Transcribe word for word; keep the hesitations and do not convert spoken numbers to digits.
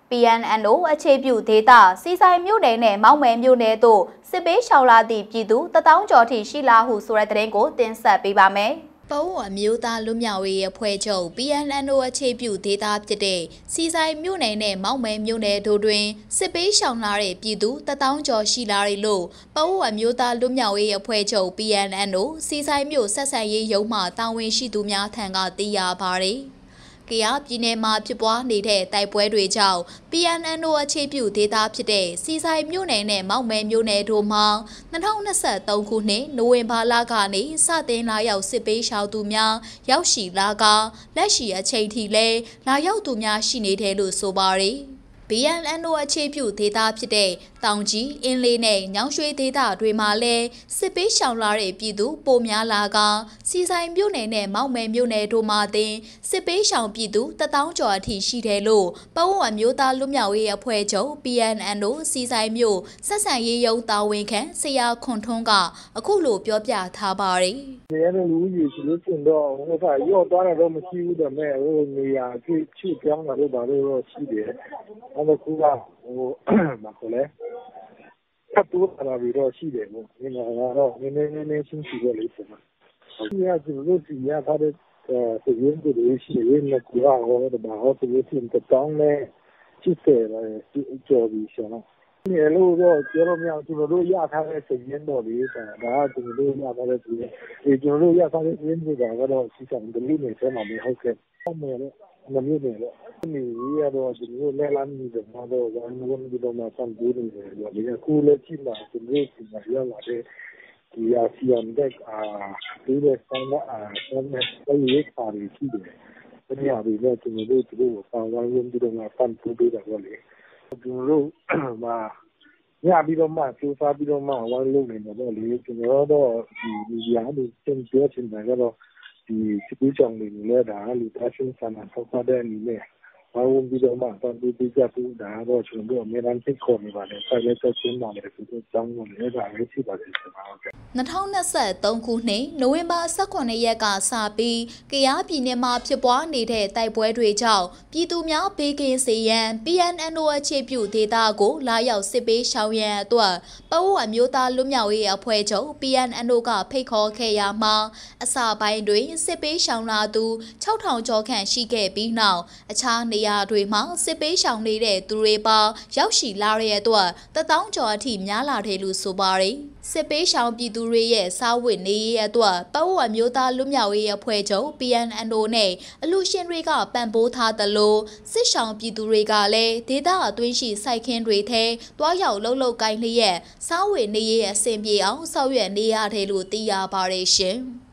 P N N O အခြေပြုဒေသစီဆိုင်မြို့နယ်နဲ့မောင်မယ်မြို့နယ်တို့စစ်ပေးရှောင်လာသည့်ပြည်သူတထောင်ကျော်ထိရှိလာဟုဆိုတဲ့သတင်းကိုတင်ဆက်ပေးပါမယ်။ပဝအမျိုးသားလွတ်မြောက်ရေးအဖွဲ့ချုပ် P N N O အခြေပြုဒေသဖြစ်တဲ့စီဆိုင်မြို့နယ်နဲ့မောင်မယ်မြို့နယ်တို့တွင်စစ်ပေးရှောင်လာတဲ့ပြည်သူတထောင်ကျော်ရှိလာတယ်လို့ပဝအမျိုးသားလွတ်မြောက်ရေးအဖွဲ့ချုပ် P N N O စီဆိုင်မြို့ဆက်ဆံရေးရုံးမှတာဝန်ရှိသူများထံကသိရပါတယ်။ကယားပြည်နယ်မှာဖြစ်ပွားနေတဲ့တိုက်ပွဲတွေကြောင့် P N N O အခြေပြုဒေသဖြစ်တဲ့စီဆိုင်မြို့နယ်နဲ့မောက်မဲမြို့နယ်တို့မှာ၂၀၂၃ခုနှစ်နိုဝင်ဘာလကနေစတင်လာရောက်စစ်ပေးရှောင်သူများရောက်ရှိလာကလက်ရှိအချိန်ထိလည်းလာရောက်သူများရှိနေတယ်လို့ဆိုပါတယ်။ P N N O အခြေပြုဒေသဖြစ်တဲ့တောင်ကြီးအင်းလေးနဲ့ညောင်ရွှေဒေသတွေမှာလည်းစစ်ပေးရှောင်လာတဲ့ပြည်သူပိုများလာကစီဆိုင်မြို့နယ်နဲ့မောက်မယ်မြို့နယ်တို့မှာတင်စစ်ပေးရှောင်ပြည်သူတထောင်ကျော်အထိရှိတယ်လို့ပဝအမျိုးသားလွတ်မြောက်ရေးအဖွဲ့ချုပ် P N N O စီဆိုင်မြို့ဆက်ဆံရေးရုံးတာဝန်ခံဆရာခွန်ထွန်းကအခုလိုပြောပြထားပါတယ်။နေရာလူကြီးဆိုလို့တင်တော့ဟိုကရော့သွားတာတော့မရှိဘူးဒါပေမဲ့ဟိုနေရာချိချိပြောင်းတာတော့ဘာလို့တော့ရှိတယ်အဲ့ဒါကူကဟိုဘာခေါ်လဲထပ်တိုးလာပြီးတော့ရှိတယ်ပေါ့ဒီမှာတော့နည်းနည်းနည်းနည်းရှင်းပြရလိမ့်မယ်ဒီကကျလို့ဒီရထားတဲ့အဲရင်းတွေရှိရင်လည်းကူဟာဟောတော့ဘာဟောသူတင်တောင်းလဲချစ်တယ်ကြော်ပြီးရှောင်းနေလို့တော့ကျွန်တော်များကျွန်တော်တို့ရထားတဲ့စည်ရင်းတော်လေးဒါဒါကကျွန်တော်တို့ရထားတဲ့ဒီကျွန်တော်တို့ရထားတဲ့ရင်းတွေကကတော့စီဆောင်ဒလိနေထဲမှာမဟုတ်ခဲ့ဟုတ်မယ်လေမမျိုးနေလေဒီရတော့ဒီလိုလဲလမ်းကြီးတော့တော့ဝမ်းဝမ်းဒီတော့မှဆန်ပြီးနေတယ်ဒီကကူလည်းကြည့်မှာကျွန်တော်ဒီမှာရလာတဲ့ဒီအစီအမံတဲ့အာဒီတဲ့ဆောင်ကအာဆမ်းတဲ့ရေးပါရီရှိတယ်ဒီရပြီးတော့ကျွန်တော်တို့ဒီလိုဆောင်ဝမ်းဝမ်းဒီတော့မှဆန်ပြီးပြီးတော့လေကျွန်တော်တို့မှာညပြီးတော့မှစူးစမ်းပြီးတော့မှဝိုင်းလုပ်နေတော့လေကျွန်တော်တော့ဒီမီဒီယာတွေသင်ပြောချင်တယ်ကတော့ဒီစစ်ပေးကြောင်တွေလည်းဒါလူသားချင်းစာနာထောက်ထားတဲ့အနေနဲ့ဝိုင်းဝန်းပြီးတော့မှတန်ဖိုးပေးကြဖို့ဒါတော့ကျွန်တော်တို့အများအားဖြင့်ခေါ်နေပါတယ်ဆက်လက်ဆက်ချင်းပါလေဒီလိုကြောင်းကိုလည်းဒါလည်းရှိပါတယ်ကျွန်တော်တို့၂၀၂၃ခုနှစ်နိုဝင်ဘာ၁၇ရက်ကစပြီးကယားပြည်နယ်မှာဖြစ်ပွားနေတဲ့တိုက်ပွဲတွေကြောင့်ပြည်သူများဘေးကင်းစေရန် P N N O အခြေပြုဒေသကိုလာရောက်စစ်ပေးရှောင်ရန်အတွက်ပဝအမျိုးသားလွတ်မြောက်ရေးအဖွဲ့ချုပ် P N N O ကဖိတ်ခေါ်ခဲ့ရမှာအစပိုင်းတွင်စစ်ပေးရှောင်လာသူ၆ထောင်ကျော်ခန့်ရှိခဲ့ပြီးနောက်အခြားနေရာတွေမှာစစ်ပေးရှောင်နေတဲ့သူတွေပါရောက်ရှိလာတဲ့အတွက်တထောင်ကျော်အထိများလာတယ်လို့ဆိုပါတယ်စစ်ပေးရှောင်ပြည်သူတွေရဲ့စားဝတ်နေရေးအတွက်ပဝအမျိုးသားလွတ်မြောက်ရေးအဖွဲ့ချုပ် P N N O နဲ့အလူရှင်တွေကပံ့ပိုးထားသလိုစစ်ရှောင်ပြည်သူတွေကလည်းဒေသအတွင်းရှိစိုက်ခင်းတွေထဲတွားရောက်လှုပ်လှုပ်ကိုင်းလျက်စားဝတ်နေရေးအဆင်ပြေအောင်ဆောင်ရွက်နေရတယ်လို့သိရပါတယ်ရှင်။